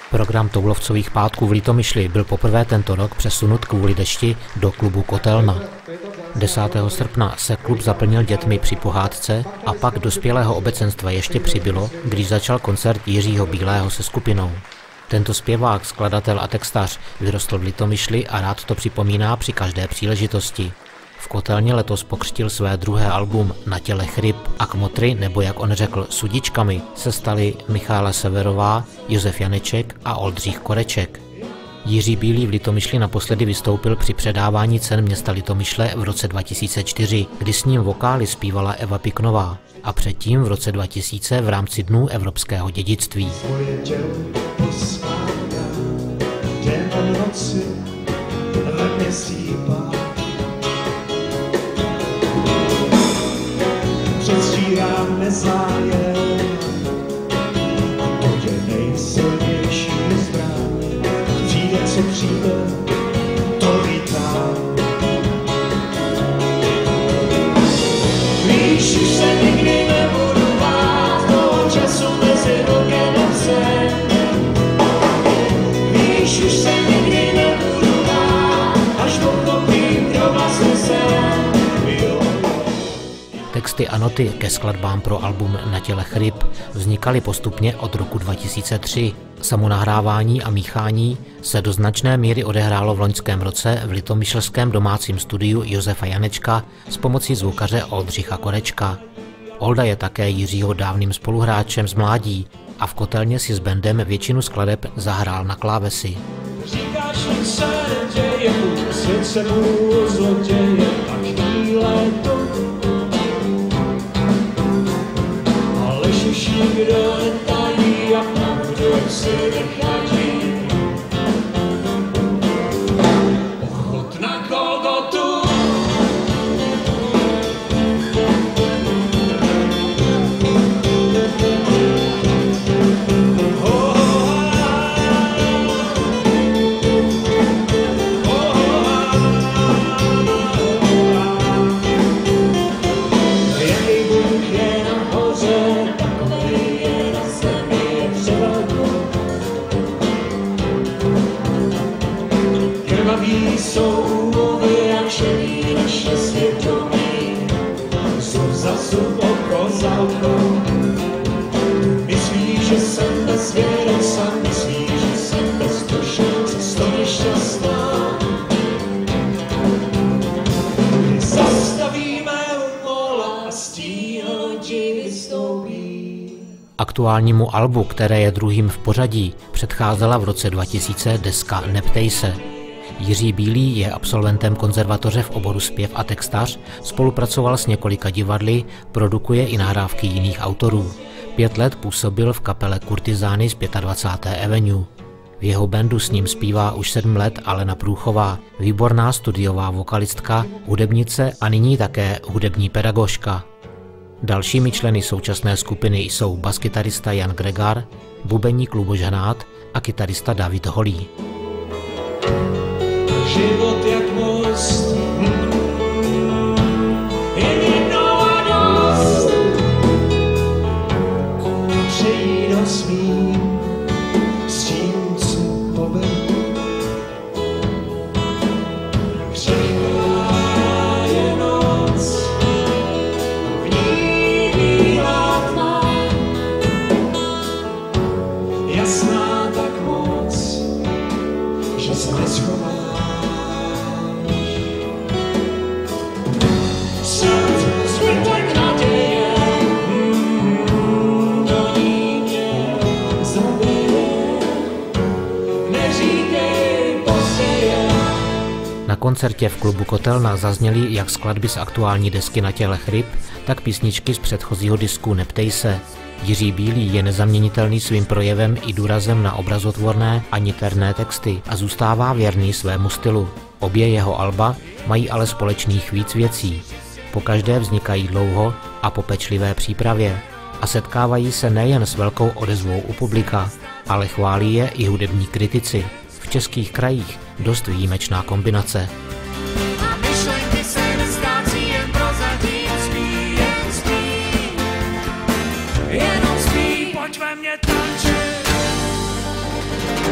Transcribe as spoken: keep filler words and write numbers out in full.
Program Toulovcových pátků v Litomyšli byl poprvé tento rok přesunut kvůli dešti do klubu Kotelna. desátého srpna se klub zaplnil dětmi při pohádce a pak dospělého obecenstva ještě přibylo, když začal koncert Jiřího Bílého se skupinou. Tento zpěvák, skladatel a textař vyrostl v Litomyšli a rád to připomíná při každé příležitosti. V Kotelně letos pokřtil své druhé album Na těle chryp a kmotry, nebo jak on řekl, sudičkami, se stali Michála Severová, Josef Janeček a Oldřich Koreček. Jiří Bílý v Litomyšli naposledy vystoupil při předávání cen města Litomyšle v roce dva tisíce čtyři, kdy s ním vokály zpívala Eva Piknová a předtím v roce dva tisíce v rámci Dnů evropského dědictví. Předstírám nezájem a to je nejsilnější zbraň. Přijde, co přijde, to vítám. Víš, už se nikdy nebudu bát toho času mezi rokem a psem. Víš, už se nikdy nebudu bát, až pochopím, kdo vlastně jsem. Texty a noty ke skladbám pro album Na těle chryp vznikaly postupně od roku dva tisíce tři. Samonahrávání a míchání se do značné míry odehrálo v loňském roce v litomyšlském domácím studiu Josefa Janečka s pomocí zvukaře Oldřicha Korečka. Olda je také Jiřího dávným spoluhráčem z mládí a v Kotelně si s bandem většinu skladeb zahrál na klávesy. Říkáš, že se děje, svět se půl zloděje, tak chvíle to. Ale už nikdo netají a pravdu si nechadí. Ochot na Golgotu. Jsou úmluvy a čelí naše svědomí, zub za zub, oko za oko. Myslí, že jsem bez věry, sám myslí, že jsem bez duše, cesto nešťastná. Zastavíme u mola a stíhati vystoupí. Aktuálnímu albu, které je druhým v pořadí, předcházela v roce dva tisíce deska Neptej se. Jiří Bílý je absolventem konzervatoře v oboru zpěv a textař, spolupracoval s několika divadly, produkuje i nahrávky jiných autorů. Pět let působil v kapele Kurtizány z dvacáté páté Avenue. V jeho bandu s ním zpívá už sedm let Alena Průchová, výborná studiová vokalistka, hudebnice a nyní také hudební pedagožka. Dalšími členy současné skupiny jsou baskytarista Jan Gregar, bubeník Luboš Hnát a kytarista David Holý. Život jak most, jen jednou a dost. Přejít ho smím s tím, co poberu. Přichá je noc, v ní bílá tma, jasná tak moc, že se neschová. Na koncertě v klubu Kotelna zazněly jak skladby z aktuální desky Na těle chryp, tak písničky z předchozího disku Neptej se. Jiří Bílý je nezaměnitelný svým projevem i důrazem na obrazotvorné a niterné texty a zůstává věrný svému stylu. Obě jeho alba mají ale společných víc věcí. Pokaždé vznikají dlouho a po pečlivé přípravě a setkávají se nejen s velkou odezvou u publika, ale chválí je i hudební kritici. V českých krajích dost výjimečná kombinace. Jenom spí, pojď ve mně tančit.